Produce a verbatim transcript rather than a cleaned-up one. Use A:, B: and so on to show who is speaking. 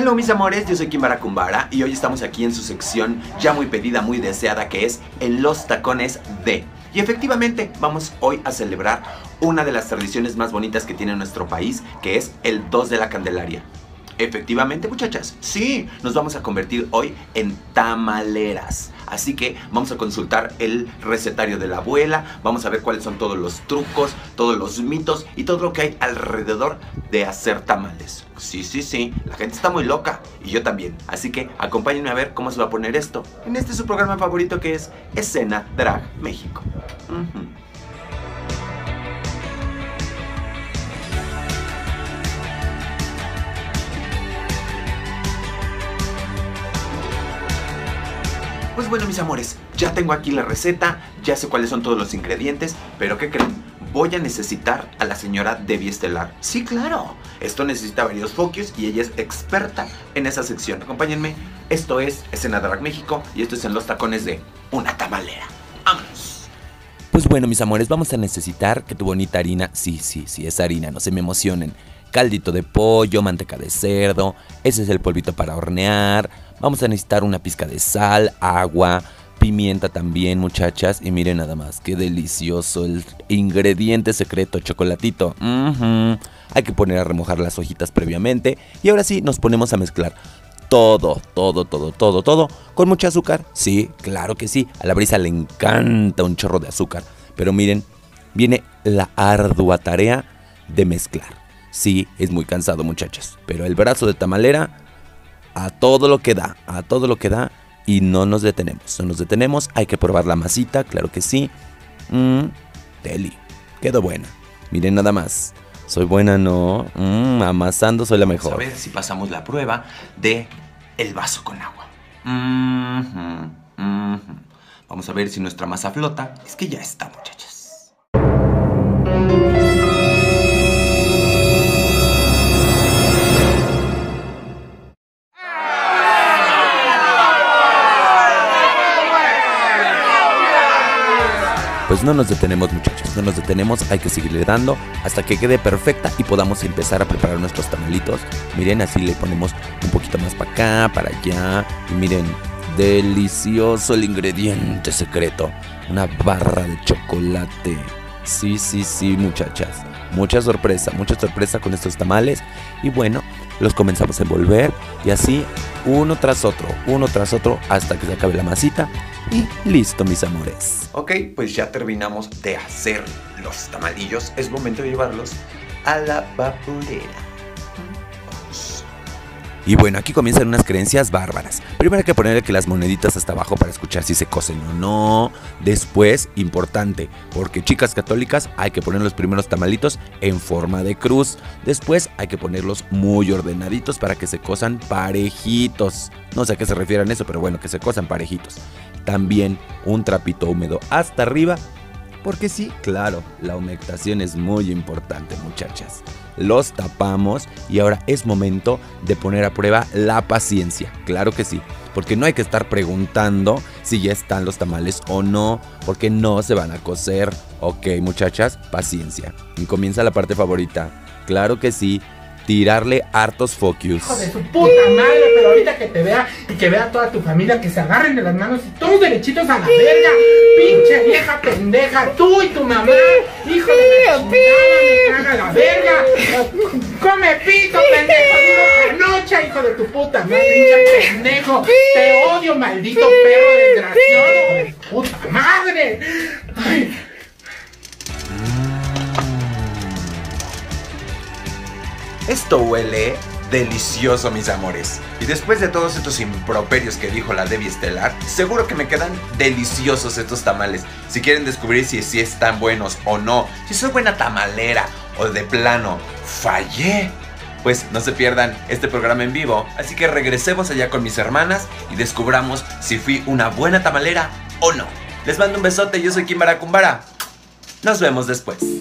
A: Hello mis amores, yo soy Kimbara Kumbara y hoy estamos aquí en su sección ya muy pedida, muy deseada, que es en los tacones de. Y efectivamente vamos hoy a celebrar una de las tradiciones más bonitas que tiene nuestro país, que es el dos de la Candelaria. Efectivamente, muchachas, sí, nos vamos a convertir hoy en tamaleras. Así que vamos a consultar el recetario de la abuela, vamos a ver cuáles son todos los trucos, todos los mitos y todo lo que hay alrededor de hacer tamales. Sí, sí, sí, la gente está muy loca y yo también. Así que acompáñenme a ver cómo se va a poner esto en este su programa favorito, que es Escena Drag México. Uh-huh. Pues bueno, mis amores, ya tengo aquí la receta, ya sé cuáles son todos los ingredientes, pero ¿qué creen? Voy a necesitar a la señora Debbie Estelar. Sí, claro, esto necesita varios focus y ella es experta en esa sección. Acompáñenme, esto es Escena Drag México y esto es en los tacones de una tamalera. ¡Vámonos!
B: Pues bueno, mis amores, vamos a necesitar que tu bonita harina, sí, sí, sí, es harina, no se me emocionen. Caldito de pollo, manteca de cerdo, ese es el polvito para hornear. Vamos a necesitar una pizca de sal, agua, pimienta también, muchachas. Y miren nada más, qué delicioso el ingrediente secreto, chocolatito. Uh-huh. Hay que poner a remojar las hojitas previamente. Y ahora sí, nos ponemos a mezclar todo, todo, todo, todo, todo. ¿Con mucho azúcar? Sí, claro que sí. A la brisa le encanta un chorro de azúcar. Pero miren, viene la ardua tarea de mezclar. Sí, es muy cansado, muchachas, pero el brazo de tamalera a todo lo que da, a todo lo que da, y no nos detenemos, no nos detenemos. Hay que probar la masita, claro que sí. Mmm, deli, quedó buena. Miren nada más, soy buena, ¿no? Mmm, amasando soy la mejor.
A: Vamos a ver si pasamos la prueba de el vaso con agua. Mm-hmm, mm-hmm. Vamos a ver si nuestra masa flota. Es que ya está, muchachas.
B: Pues no nos detenemos, muchachos, no nos detenemos, hay que seguirle dando hasta que quede perfecta y podamos empezar a preparar nuestros tamalitos. Miren, así le ponemos un poquito más para acá, para allá. Y miren, delicioso el ingrediente secreto, una barra de chocolate. Sí, sí, sí, muchachas, mucha sorpresa, mucha sorpresa con estos tamales. Y bueno, los comenzamos a envolver y así uno tras otro, uno tras otro hasta que se acabe la masita. Y listo, mis amores.
A: Ok, pues ya terminamos de hacer los tamalillos. Es momento de llevarlos a la vaporera. Vamos.
B: Y bueno, aquí comienzan unas creencias bárbaras. Primero hay que ponerle que las moneditas hasta abajo para escuchar si se cocen o no. Después, importante, porque chicas católicas, hay que poner los primeros tamalitos en forma de cruz. Después hay que ponerlos muy ordenaditos para que se cosan parejitos. No sé a qué se refieran eso, pero bueno, que se cosan parejitos. También un trapito húmedo hasta arriba, porque sí, claro, la humectación es muy importante, muchachas. Los tapamos y ahora es momento de poner a prueba la paciencia, claro que sí, porque no hay que estar preguntando si ya están los tamales o no, porque no se van a cocer. Ok, muchachas, paciencia. Y comienza la parte favorita, claro que sí. Tirarle hartos focus.
C: Hijo de su puta madre, pero ahorita que te vea y que vea toda tu familia, que se agarren de las manos y todos derechitos a la verga. Pinche vieja pendeja, tú y tu mamá. Hijo de la chingada, me caga la verga. Come pito, pendejo, digo panocha, hijo de tu puta madre, pinche pendejo. Te odio, maldito perro desgraciado, hijo de tu puta madre. Ay.
A: Esto huele delicioso, mis amores. Y después de todos estos improperios que dijo la Debbie Estelar, seguro que me quedan deliciosos estos tamales. Si quieren descubrir si, si están buenos o no, si soy buena tamalera o de plano fallé, pues no se pierdan este programa en vivo. Así que regresemos allá con mis hermanas y descubramos si fui una buena tamalera o no. Les mando un besote, yo soy Kimbara Kumbara. Nos vemos después.